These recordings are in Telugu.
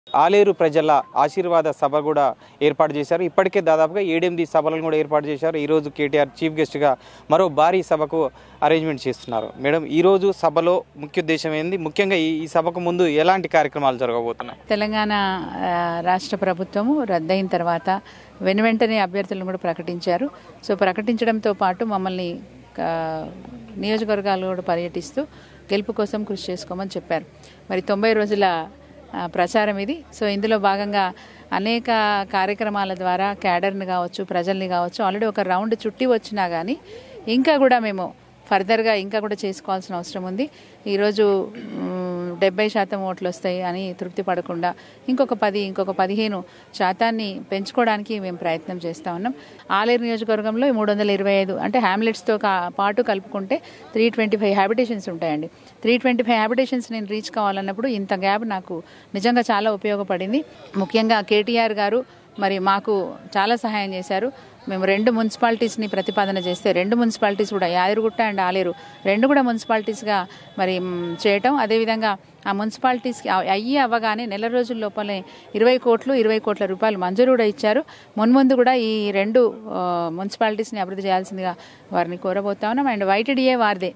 ఆలేరు ప్రజల ఆశీర్వాద సభ కూడా ఏర్పాటు చేశారు. ఇప్పటికే దాదాపుగా 7-8 సభలను కూడా ఏర్పాటు చేశారు. ఈరోజు కేటీఆర్ చీఫ్ గెస్ట్గా మరో భారీ సభకు అరేంజ్మెంట్ చేస్తున్నారు. మేడం, ఈరోజు సభలో ముఖ్య ఉద్దేశం ఏంది? ముఖ్యంగా ఈ సభకు ముందు ఎలాంటి కార్యక్రమాలు జరగబోతున్నాయి? తెలంగాణ రాష్ట్ర ప్రభుత్వము రద్దయిన తర్వాత వెంటనే అభ్యర్థులను కూడా ప్రకటించారు. సో ప్రకటించడంతో పాటు మమ్మల్ని నియోజకవర్గాలు కూడా పర్యటిస్తూ గెలుపు కోసం కృషి చేసుకోమని చెప్పారు. మరి 90 రోజుల ప్రచారం ఇది. సో ఇందులో భాగంగా అనేక కార్యక్రమాల ద్వారా క్యాడర్ని కావచ్చు, ప్రజల్ని కావచ్చు, ఆల్రెడీ ఒక రౌండ్ చుట్టి వచ్చినా కానీ ఇంకా కూడా మేము ఫర్దర్గా ఇంకా కూడా చేసుకోవాల్సిన అవసరం ఉంది. ఈరోజు 70% ఓట్లు వస్తాయి అని తృప్తి పడకుండా ఇంకొక 15% పెంచుకోవడానికి మేము ప్రయత్నం చేస్తూ ఉన్నాం. ఆలేరు నియోజకవర్గంలో 325 అంటే హ్యామ్లెట్స్తో పాటు కలుపుకుంటే 325 హ్యాబిటేషన్స్ ఉంటాయండి. 325 హ్యాబిటేషన్స్ నేను రీచ్ కావాలన్నప్పుడు ఇంత గ్యాప్ నాకు నిజంగా చాలా ఉపయోగపడింది. ముఖ్యంగా కేటీఆర్ గారు మరి మాకు చాలా సహాయం చేశారు. మేము 2 మున్సిపాలిటీస్ని ప్రతిపాదన చేస్తే 2 మున్సిపాలిటీస్ కూడా యాదగిరిగుట్ట అండ్ ఆలేరు 2 కూడా మున్సిపాలిటీస్గా మరి చేయటం, అదేవిధంగా ఆ మున్సిపాలిటీస్కి అవ్వగానే నెల రోజుల లోపలే 20 కోట్ల రూపాయలు మంజూరు కూడా ఇచ్చారు. మున్ముందు కూడా ఈ 2 మున్సిపాలిటీస్ని అభివృద్ధి చేయాల్సిందిగా వారిని కోరబోతా ఉన్నాం. అండ్ వైటీడీఏ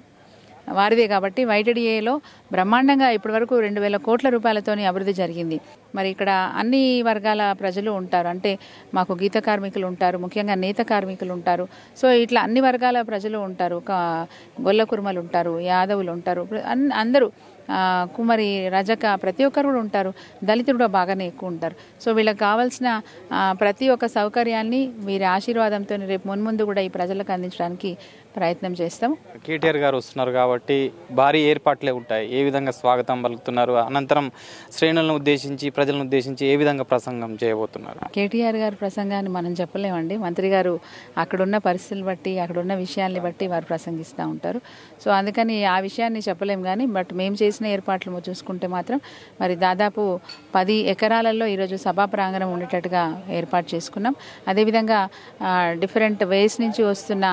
వారిదే కాబట్టి వైటీడీఏలో బ్రహ్మాండంగా ఇప్పటివరకు 2,000 కోట్ల రూపాయలతోని అభివృద్ధి జరిగింది. మరి ఇక్కడ అన్ని వర్గాల ప్రజలు ఉంటారు. అంటే మాకు గీత కార్మికులు ఉంటారు, ముఖ్యంగా నేత కార్మికులు ఉంటారు. సో ఇట్లా అన్ని వర్గాల ప్రజలు ఉంటారు. గొల్ల కుర్మలు ఉంటారు, యాదవులు ఉంటారు, అందరూ కుమరి, రజక ప్రతి ఒక్కరు కూడా ఉంటారు. దళితులు కూడా బాగానే ఎక్కువ ఉంటారు. సో వీళ్ళకి కావాల్సిన ప్రతి ఒక్క సౌకర్యాన్ని వీరి ఆశీర్వాదంతో రేపు మున్ముందు కూడా ఈ ప్రజలకు అందించడానికి ప్రయత్నం చేస్తాం. కేటీఆర్ గారు వస్తున్నారు కాబట్టి భారీ ఏర్పాట్లే ఉంటాయి. ఏ విధంగా స్వాగతం పలుకుతున్నారు? అనంతరం శ్రేణులను ఉద్దేశించి, ప్రజలను ఉద్దేశించి ఏ విధంగా ప్రసంగం చేయబోతున్నారు? కేటీఆర్ గారి ప్రసంగాన్ని మనం చెప్పలేమండి. మంత్రి గారు అక్కడున్న పరిస్థితులు బట్టి, అక్కడున్న విషయాల్ని బట్టి వారు ప్రసంగిస్తూ ఉంటారు. సో అందుకని ఆ విషయాన్ని చెప్పలేము. కానీ బట్ మేము చేసిన ఏర్పాట్లు చూసుకుంటే మాత్రం మరి దాదాపు 10 ఎకరాలలో ఈరోజు సభా ప్రాంగణం ఉండేటట్టుగా ఏర్పాటు చేసుకున్నాం. అదేవిధంగా డిఫరెంట్ వేస్ నుంచి వస్తున్న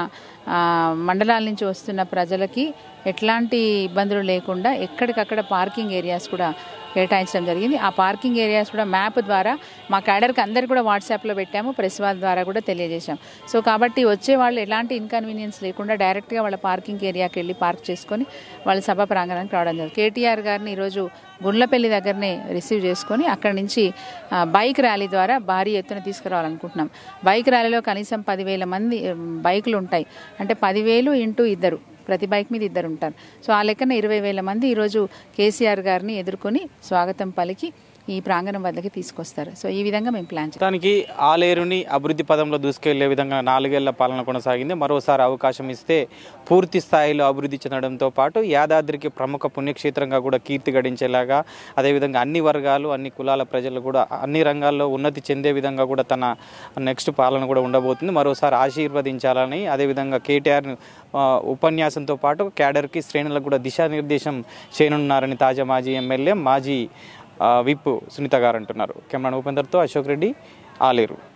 మండలాల నుంచి వస్తున్న ప్రజలకి ఎట్లాంటి ఇబ్బందులు లేకుండా ఎక్కడికక్కడ పార్కింగ్ ఏరియాస్ కూడా కేటాయించడం జరిగింది. ఆ పార్కింగ్ ఏరియాస్ కూడా మ్యాప్ ద్వారా మా క్యాడర్కి అందరికీ కూడా వాట్సాప్లో పెట్టాము, ప్రెస్ వాళ్ళ ద్వారా కూడా తెలియజేశాం. సో కాబట్టి వచ్చే వాళ్ళు ఎలాంటి ఇన్కన్వీనియన్స్ లేకుండా డైరెక్ట్గా వాళ్ళ పార్కింగ్ ఏరియాకి వెళ్ళి పార్క్ చేసుకొని వాళ్ళ సభా ప్రాంగణానికి రావడం జరిగింది. కేటీఆర్ గారిని ఈరోజు గుండ్లపల్లి దగ్గరనే రిసీవ్ చేసుకొని అక్కడి నుంచి బైక్ ర్యాలీ ద్వారా భారీ ఎత్తున తీసుకురావాలనుకుంటున్నాం. బైక్ ర్యాలీలో కనీసం 10,000 మంది బైకులు ఉంటాయి. అంటే 10,000 ఇంటూ 2, ప్రతి బైక్ మీద 2 ఉంటారు. సో ఆ లెక్కన 20,000 మంది ఈరోజు కేసీఆర్ గారిని ఎదుర్కొని స్వాగతం పలికి ఈ ప్రాంగణం వద్దకి తీసుకొస్తారు. సో ఈ విధంగా మేము ప్లాన్ చేస్తాం. దానికి ఆలేరుని అభివృద్ధి పదంలో దూసుకెళ్లే విధంగా 4 ఏళ్ల పాలన కొనసాగింది. మరోసారి అవకాశం ఇస్తే పూర్తి స్థాయిలో అభివృద్ధి చెందడంతో పాటు యాదాద్రికి ప్రముఖ పుణ్యక్షేత్రంగా కూడా కీర్తి గడించేలాగా, అదేవిధంగా అన్ని వర్గాలు, అన్ని కులాల ప్రజలు కూడా అన్ని రంగాల్లో ఉన్నతి చెందే విధంగా కూడా తన నెక్స్ట్ పాలన కూడా ఉండబోతుంది. మరోసారి ఆశీర్వదించాలని, అదేవిధంగా కేటీఆర్ ఉపన్యాసంతో పాటు క్యాడర్కి, శ్రేణులకు కూడా దిశానిర్దేశం చేయనున్నారని తాజా మాజీ ఎమ్మెల్యే, మాజీ విప్ సునీత గారు అంటున్నారు. కెమెరా ఉపేందర్తో అశోక్ రెడ్డి, ఆలేరు.